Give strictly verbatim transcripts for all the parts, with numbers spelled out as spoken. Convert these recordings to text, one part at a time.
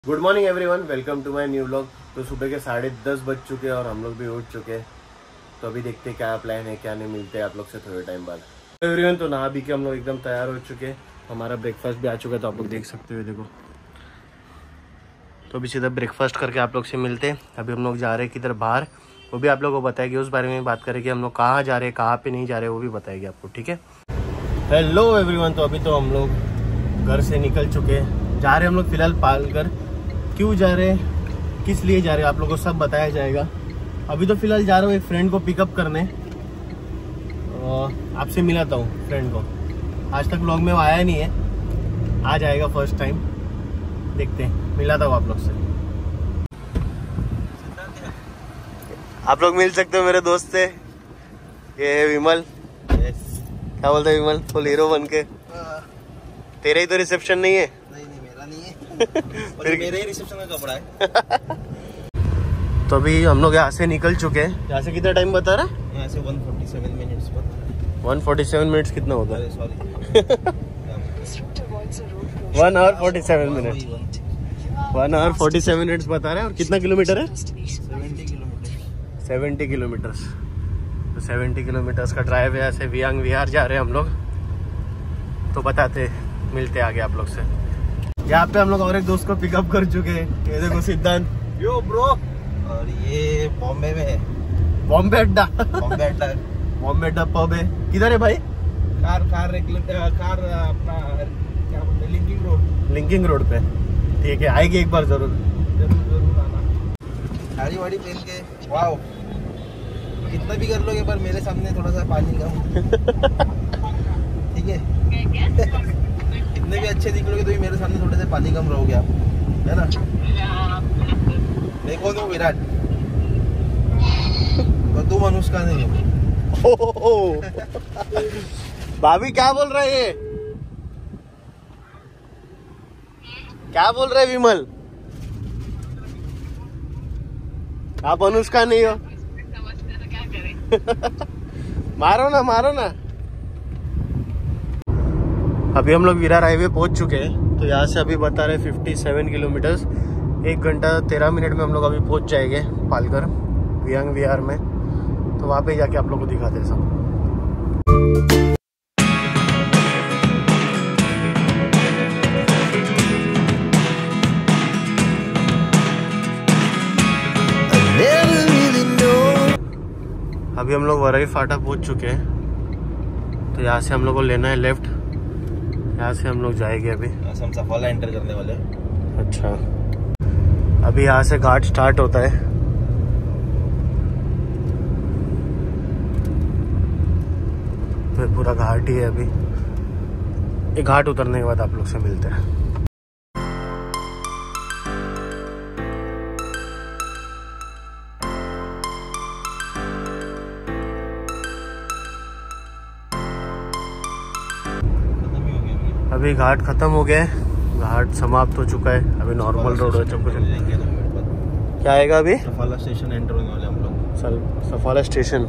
Good morning everyone, welcome to my new vlog. तो सुबह के साढ़े दस बज चुके हैं और हम लोग भी उठ चुके हैं। तो अभी देखते हैं क्या प्लान है, क्या नहीं। मिलते हैं आप लोग से थोड़े टाइम बाद। एवरीवन, तो नहा भी के हम लोग एकदम तैयार हो चुके हैं। हमारा ब्रेकफास्ट भी आ चुका है, तो आप लोग देख सकते हो। देखो, तो अभी सीधा ब्रेकफास्ट करके आप लोग से मिलते हैं। अभी हम लोग जा रहे हैं किधर बाहर, वो भी आप लोग को बताएगी। उस बारे में बात करें कि हम लोग कहाँ जा रहे हैं, कहाँ पे नहीं जा रहे, वो भी बताएगी आपको, ठीक है। हेलो एवरीवन, तो अभी तो हम लोग घर से निकल चुके हैं। जा रहे हैं हम लोग फिलहाल पालघर। क्यों जा रहे हैं, किस लिए जा रहे हैं, आप लोगों को सब बताया जाएगा। अभी तो फिलहाल जा रहा हूँ एक फ्रेंड को पिकअप करने। आपसे मिलाता हूँ फ्रेंड को। आज तक व्लॉग में वो आया नहीं है, आ जाएगा फर्स्ट टाइम। देखते हैं, मिलाता हूँ आप लोग से। आप लोग मिल सकते हो मेरे दोस्त से। ये है विमल। क्या बोलते हैं विमल, फुल हीरो बन के। तेरा ही तो रिसेप्शन नहीं है। नहीं नहीं, मेरा नहीं है। फिर मेरे ही रिसेप्शन का कपड़ा है। तो अभी हम लोग यहाँ से निकल चुके हैं। यहाँ से कितना टाइम बता रहा है? यहाँ से एक सौ सैंतालीस मिनट्स पर। एक सौ सैंतालीस मिनट्स कितना होता है? Sorry one hour forty seven minute one hour forty seven minutes बता रहे हैं। और कितना किलोमीटर है? सत्तर किलोमीटर। Seventy kilometres. तो सेवेंटी किलोमीटर्स का ड्राइव है। यहाँ से वियांग विहार जा रहे हैं हम लोग। तो बताते, मिलते आगे आप लोग से। यहाँ पे हम लोग और एक दोस्त को पिकअप कर चुके हैं। ये देखो सिद्धांत। Yo bro. और ये बॉम्बे में है। बॉम्बे अड्डा। बॉम्बे अड्डा। बॉम्बे अड्डा पब है। किधर है भाई? कार कार कार अपना क्या बोलते हैं, लिंकिंग रोड। लिंकिंग रोड पे। ठीक है, आएगी एक बार जरूर। जरूर जरूर आना। साड़ी वाड़ी पहन के वाओ, कितना भी कर लोगे पर मेरे सामने थोड़ा सा पानी का। ठीक है। कितने भी अच्छे दिख लोगे तो भी मेरे सामने थोड़े से पानी कम रहोगे आप, है ना। देखो तो विराट, तो तुम अनुष्का नहीं हो। भाभी क्या बोल रहा है ये? क्या बोल रहे विमल? आप अनुष्का नहीं हो। मारो ना, मारो ना। अभी हम लोग विरार हाईवे पहुंच चुके हैं। तो यहाँ से अभी बता रहे सत्तावन किलोमीटर्स। एक घंटा तेरह मिनट में हम लोग अभी पहुंच जाएंगे पालघर वियांग विहार में। तो वहाँ पे जाके आप लोग को दिखाते हैं सब। अभी हम लोग वरई फाटा पहुंच चुके हैं। तो यहाँ से हम लोग को लेना है लेफ्ट। यहाँ से हम लोग जाएंगे। अभी हम सफाला एंटर करने वाले हैं। अच्छा, अभी यहाँ से घाट स्टार्ट होता है। फिर पूरा घाट ही है। अभी ये घाट उतरने के बाद आप लोग से मिलते हैं। अभी घाट खत्म हो गया है, घाट समाप्त हो चुका है। अभी नॉर्मल रोड हो चुका है। क्या आएगा अभी? सफाला स्टेशन एंटर होने वाले हम लोग। सफाला स्टेशन।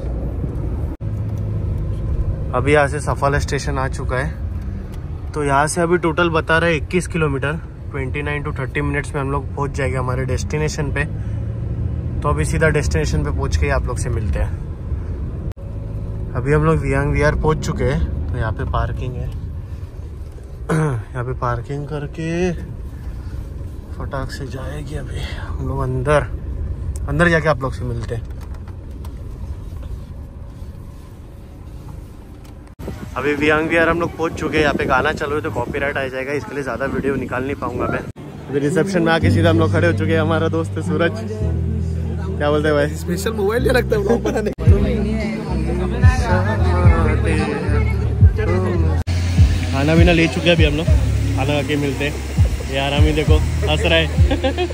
अभी यहाँ से सफाला स्टेशन आ चुका है। तो यहाँ से अभी टोटल बता रहा है इक्कीस किलोमीटर। उनतीस टू तीस मिनट्स में हम लोग पहुँच जाएंगे हमारे डेस्टिनेशन पे। तो अभी सीधा डेस्टिनेशन पे पहुँच के आप लोग से मिलते हैं। अभी हम लोग वियांग विहार पहुँच चुके हैं। तो यहाँ पे पार्किंग है। यहाँ पे पार्किंग करके फटाक से जाएगी। अभी हम लोग अंदर अंदर जाके आप लोग से मिलते हैं। अभी वियांग विहार हम लोग पहुंच चुके हैं। यहाँ पे गाना चल रहा है तो कॉपीराइट आ जाएगा, इसके लिए ज़्यादा वीडियो निकाल नहीं पाऊंगा मैं। अभी रिसेप्शन में आके सीधा हम लोग खड़े हो चुके हैं। हमारा दोस्त है सूरज। क्या बोलते हैं भाई? स्पेशल मोबाइल ले रखते हैं बनाने। खाना पीना ले चुके हैं अभी हम लोग। खाना खा के मिलते हैं। ये आराम ही देखो, हंस रहा है।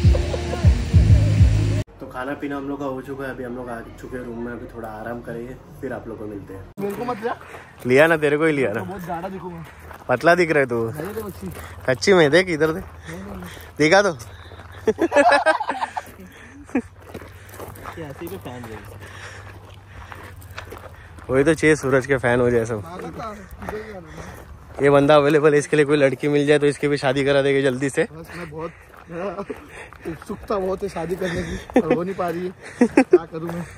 तो खाना पीना हम लोग का हो चुका है। अभी हम लोग आ चुके हैं रूम में। अभी थोड़ा आराम करेंगे, फिर आप लोग को मिलते हैं। मेरे को मत जा। लिया ना, तेरे को ही लिया ना। बहुत गाढ़ा दिखूंगा। पतला दिख रहा है तू। कच्ची में देख, इधर दे, दिखा दो। वही तो चाहिए, सूरज के फैन हो जाए सब। ये बंदा अवेलेबल है, इसके लिए कोई लड़की मिल जाए तो इसकी भी शादी करा देगी जल्दी से। मैं बहुत उत्सुकता बहुत है शादी करने की, और हो नहीं पा रही है, क्या करूँ मैं।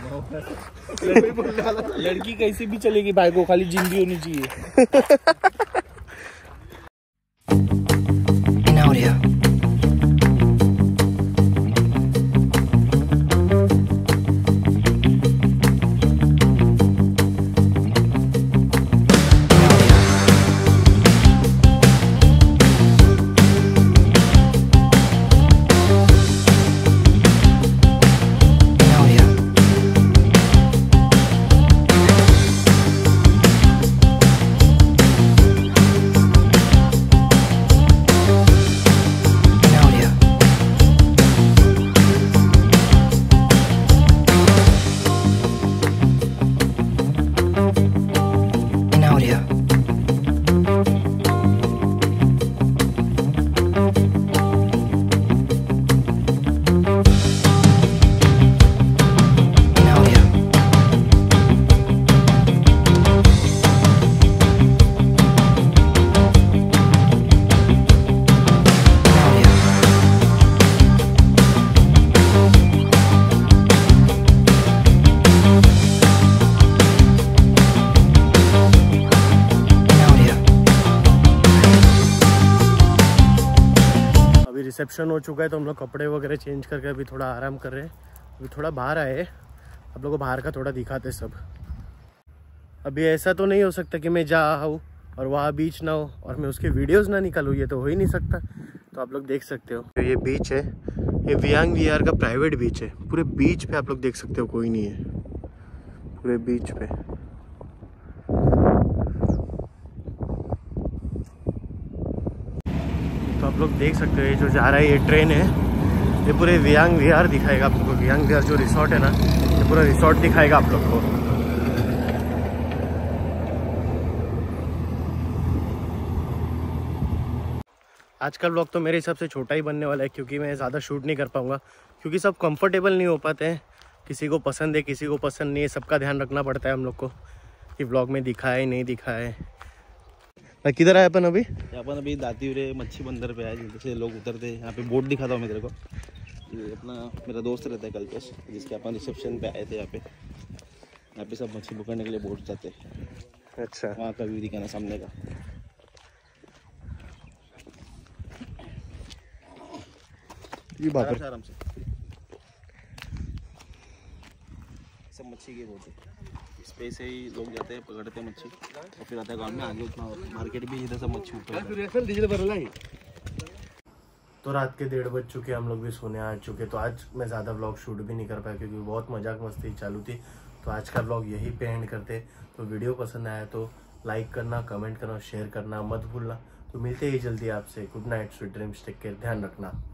लड़की कैसे भी चलेगी भाई को, खाली जिंदगी होनी चाहिए। रिसेप्शन हो चुका है तो हम लोग कपड़े वगैरह चेंज करके अभी थोड़ा आराम कर रहे हैं। अभी थोड़ा बाहर आए, आप लोगों को बाहर का थोड़ा दिखाते सब। अभी ऐसा तो नहीं हो सकता कि मैं जा आऊँ और वहाँ बीच ना हो और मैं उसके वीडियोस ना निकालूँ, ये तो हो ही नहीं सकता। तो आप लोग देख सकते हो तो ये बीच है, ये वियांग विहार का प्राइवेट बीच है। पूरे बीच पे आप लोग देख सकते हो कोई नहीं है, पूरे बीच पे। तो आप लोग देख सकते हो ये जो जा रहा है ये ट्रेन है, ये पूरे वियांग विहार दिखाएगा आप लोग को। वियांग विहार जो रिसोर्ट है ना, ये पूरा रिसोर्ट दिखाएगा आप लोग को। आज का व्लॉग तो मेरे हिसाब से छोटा ही बनने वाला है, क्योंकि मैं ज़्यादा शूट नहीं कर पाऊँगा, क्योंकि सब कंफर्टेबल नहीं हो पाते हैं। किसी को पसंद है, किसी को पसंद नहीं है, सबका ध्यान रखना पड़ता है हम लोग को कि व्लॉग में दिखाए नहीं दिखाए। किधर आए अपन अभी? अपन अभी दातीपुरे मच्छी बंदर पे आए, जैसे लोग उतरते हैं। यहाँ पे बोट दिखाता हूँ मैं तेरे को। ये अपना मेरा दोस्त रहता है कल्पेश, जिसके अपन रिसेप्शन पे आए थे। यहाँ पे यहाँ पे सब मच्छी पकड़ने के लिए बोट जाते हैं। अच्छा, वहाँ का व्यू दिखाना सामने का। ये बात है, आराम से सब मच्छी की बोट है। इस पे से ही लोग जाते हैं, पकड़ते हैं मच्छी और फिर आता है गाँव में। आगे उतना मार्केट भी इधर सब मच्छी ऊपर। तो रात के डेढ़ बज चुके, हम लोग भी सोने आ चुके। तो आज मैं ज़्यादा व्लॉग शूट भी नहीं कर पाया, क्योंकि बहुत मजाक मस्ती चालू थी। तो आज का व्लॉग यही पे एंड करते। तो वीडियो पसंद आया तो लाइक करना, कमेंट करना, शेयर करना मत भूलना। तो मिलते ही जल्दी आपसे। Good night, sweet dreams, take care, ध्यान रखना।